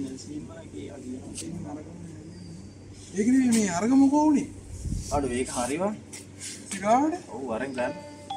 ඒකනේ මේ අරගම කොහොනේ අඩු ඒක හරිවා ටිකාඩ ඔව් වරෙන් ගන්න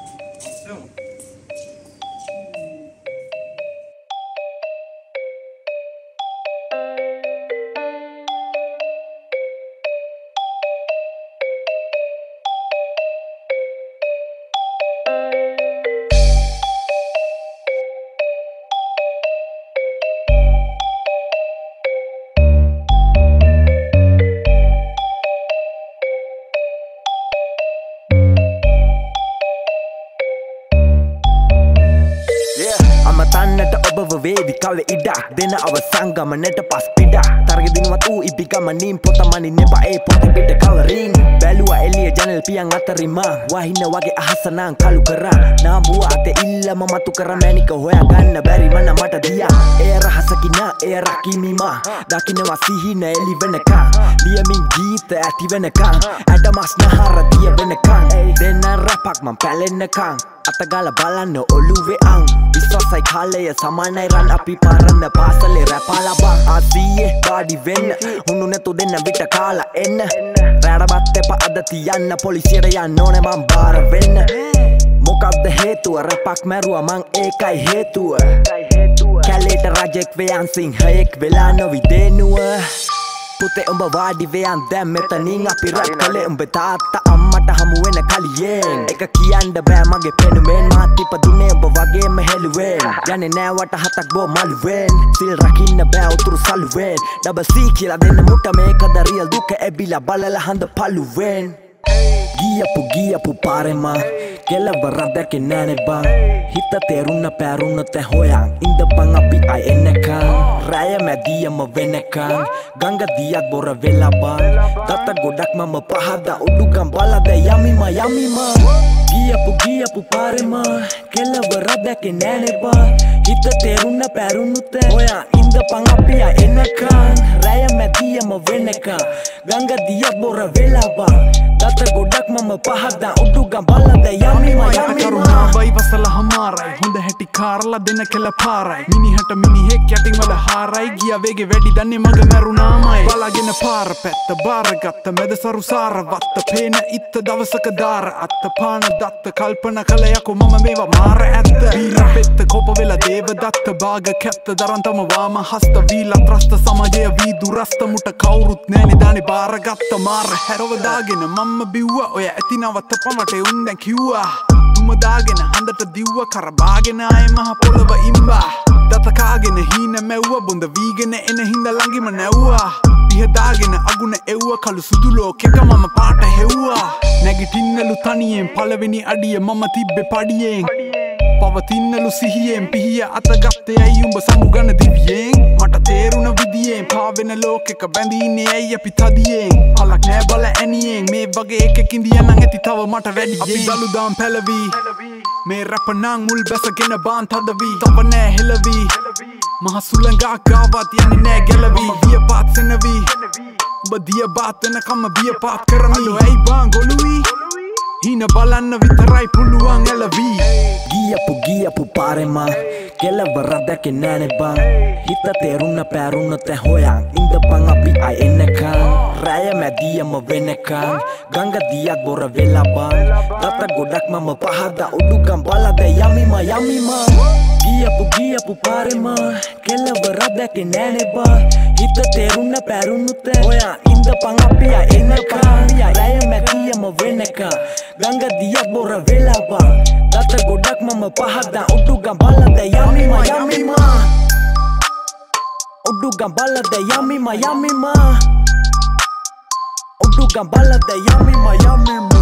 වේවි කල ඉඩක් දෙන අවසංගමනට පස් පිඩක් තරගෙදිනවත් වූ ඉපිගමනින් පොතමනි නෙබා ඒ පොත පිට කවරින් බැලුවා එළිය ජනල් පියන් අතරිම වහින්න වගේ අහසනං කළු කරා නාඹුව අතේ ඉල්ලම මතු කර මැනික හොයා ගන්න බැරි මන මට දියා ඒ රහසකින ඒ රකිමිමා දකින්නවා සිහින එලි වෙනකන් ලියමින් ගීත ඇති වෙනකන් ඇටමස් නහර දිය වෙනකන් දෙන්න රැපක් මං පැලෙන්නකන් අතගාල බලන්න ඔළුවේ අං විශ්වාසයි කාලය සමානයි රන් අපි පාරන්න පාසලේ රැපාලා බං ආසියේ පාඩි වෙන්න හුණු නැතු දෙන්න විට කාලා එන්න රැඩබත් එපා අද තියන්න පොලිසියට යන්න ඕනේ මං බාර වෙන්න මොකක්ද හේතුව රැපක් මැරුවා මං ඒකයි හේතුව කැලේට රජෙක් වයන් සිංහයෙක් වෙලා නොවි දෙනුව පුතේ උඹ වාඩි වයන් දැන් මෙතනින් අපි රැප් කළේ උඹ තාත්තා අම්මට හමු වෙන කලියෙන් එක කියන්න බෑ මගේ පෙනුමෙන් මාත් ඉපදුනේ උඹ වගේම හෙළුවෙන් යන්නේ නෑ වට හතක් බෝ මළුවෙන් සිල් රකින්න බෑ උතුරු සලුවෙන් ඩබල් සී කියලා දෙන්න මුට මේකද රියල් දුක එබිලා බලලා හඳ පළුවෙන් ගියපු පාරෙම කෙලවරක් දැකේ නෑනේ බං හිත තේරුන්න පැරුණ තැ හොයන් ඉඳපන් අපි අය එන්නකන් රැය මැදියම වෙනකන් ගංග දියක් බොර වෙලා බං දත ගොඩක් මම පහදා උඩුගම් බලද යමිම ගියපු පාරෙම කෙලවරක් දැකේ නෑනේ බං හිත තේරුන්න පැරුණ තැ හොයන් ඉඳපන් අපි අය එන්නකන් රැය මැදියම වෙනකන් ගංග දියක් බොර වෙලා බං දත ගොඩක් මම පහදා උඩුගම් බලද යමිම කරුණා වයිවසල හමාරයි හොඳ හැටි කාරලා දෙන කෙල පාරයි මිනිහට මිනිහෙක් යටින් වල හාරයි ගිය වේගෙ වැඩි දන්නේ මග මැරුණාමයි බලාගෙන පාර පැත්ත බාරගත්ත මැද සරු සාරවත්ත පේන ඉත්ත දවසක දාර අත්ත පාන දත්ත කල්පන කළ යකෝ මම මේවා මාර ඇත්ත වීලා පෙත්ත කොප වෙලා දේව දත්ත බාග කැත්ත දරන්තම වාම හස්ත වීලා ත්‍රස්ත සමාජය වී දුරස්ත මුට කවුරුත් නෑනේ දානේ බාරගත්ත මාර හැරව දාගෙන මම්ම බිව්වා ඔය ඇතිනවත්ත පමට උන් දැන් කිව්වා තුම දාගෙන හඳට දිව්ව කරබාගෙන ආය මහ පොළව ඉම්බා දත කාගෙන හීන මැව්ව බොඳ වීගෙන එන හිඳ ළඟිම නැව්වා පිහදාගෙන අගුණ එව්ව කළු සුදු ලෝකෙක මම පාට හෙව්වා නැගිටින්නලු තනියෙන් පළවෙනි අඩිය මම තිබ්බේ පඩියෙන් පවතින්නලු සිහියෙන් පිහිය අතගත්තේ ඇයි උඹ සමුගන දිවියෙන් මට තේරුණ විදියෙන් පාවෙන ලෝකෙක බැඳීන්නේ ඇයි අපි තදියෙන් පලක් නෑ බල ඇනියෙන් මේ වගේ එකක ඉඳියනම් ඇති තව මට වැඩියෙන් අපි දළුදාම් පැලවී මේ රැප නං මුල් බැසගෙන බාන් තදවී තව නෑ හෙලවී මහ සුළඟක් ගාවත් යන්නේ නෑ ගැලවී වියපාත් සෙනවී උඹ දියබාත් වෙනකම්ම බියපාත් කරමි ඇයි බාන් ගොළුවී හීන බලන්න විතරයි පුළුවන් ඇලවී ගියපු පාරෙම කෙලවරක් දැකේ නෑනේ බං හිත තේරුන්න පැරුණ තැ හොයන් ඉඳපන් අපි අය එන්නකන් රැය මැදියම වෙනකන් ගංග දියක් බොර වෙලා බං දත ගොඩක් මම පහදා උඩුගම් බලද යමිම ගියපු පාරෙම කෙලවරක් දැකේ නෑනේ බං හිත තේරුන්න පැරුණ තැ හොයන් ඉඳපන් අපි අය එන්නකන් රැය මැදියම වෙනකන් ගංග දියක් බොර වෙලා බං දත ගොඩක් මම පහදා උඩුගම් බලද යමිම උඩුගම් බලද යමිම උඩුගම් බලද යමිම